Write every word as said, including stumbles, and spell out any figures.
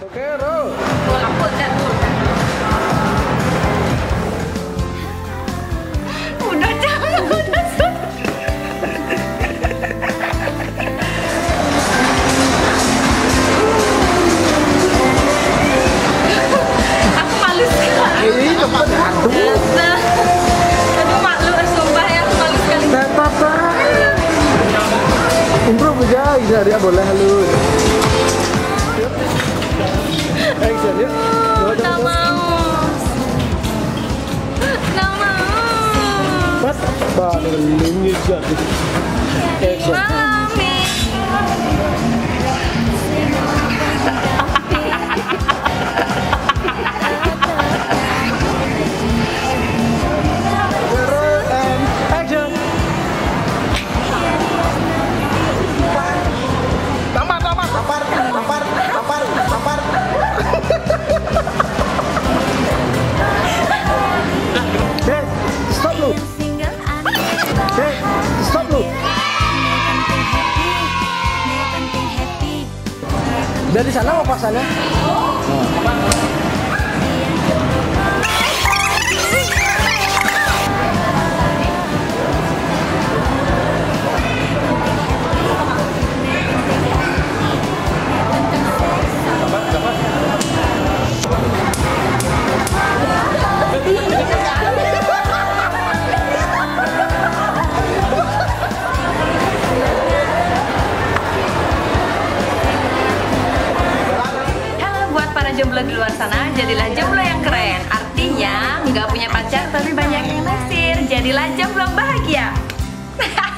Oke, roll. Lampu dan udah jangan udah sudah. Aku malu sekali. Ini cepat atuh. Nah, aduh malu, sumpah ya, aku malu sekali. Tata. Improve aja, bisa dia boleh halus. Action yuk. Nggak mau. Nggak mau. Mas, banelinnya jadi. Action. Mami. Roll and action. Tampar, tampar, tampar, tampar, tampar, tampar. Hey, stop lu. Hey, stop lu. Dari sana mau pasannya? Jomblo di luar sana, jadilah jomblo yang keren. Artinya nggak punya pacar tapi banyak yang naksir. Jadilah jomblo bahagia.